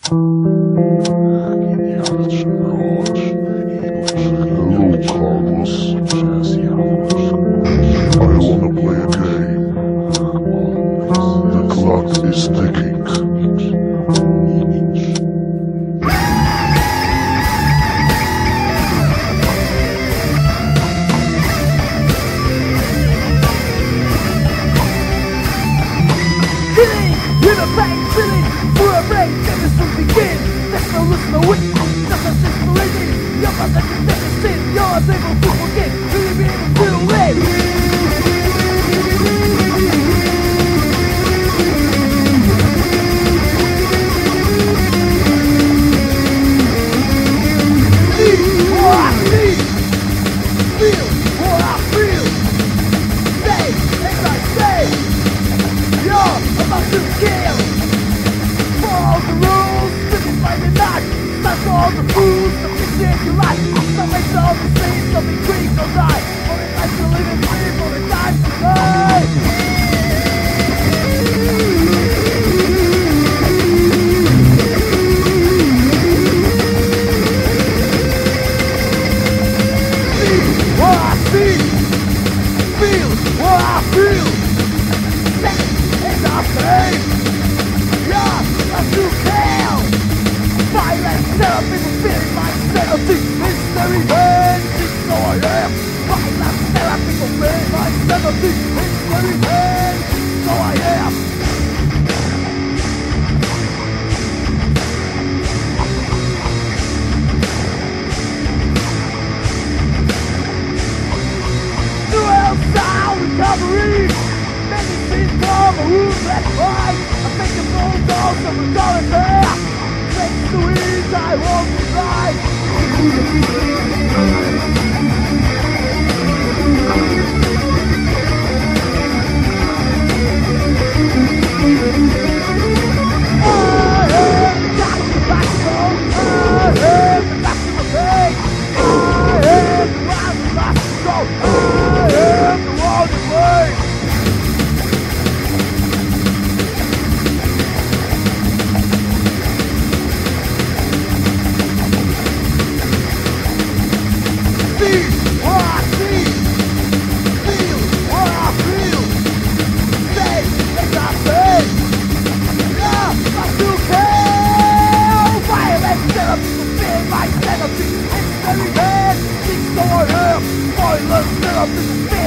Hello, Carlos. I wanna play a game. The clock is ticking. With a bang, feeling for a break, then this will begin. There's no listen to wit, just a system ready. You're not that you take a sin, you're unable to forget. Really be able to live. See what I see, feel what I feel. Say as I say, you're about to kill. Follow the rules, living by the night. That's all the fools, the picture you like. Some makes all the same, some be quick, no die. For the life to live and free, for the time to die. See what I see, feel what I feel. Say as I say, yeah, I'm too kill. Violence, therapy, feeling myself. This mystery, this is who I am. Violence, therapy, feeling myself. This mystery, this is who I am. Dual sound recovery. Medicine from a room that's right. I make a full dose of authority. Thanks to it, I won't be right. I am the guy in the backbone. I am the back of the pain. I am the man who lost control. I am the one to blame. See what I see, feel what I feel. Say as I say, yeah, I'm too kill. Violent therapy to feel my therapy. It's very bad, things so I have. Violent therapy to feel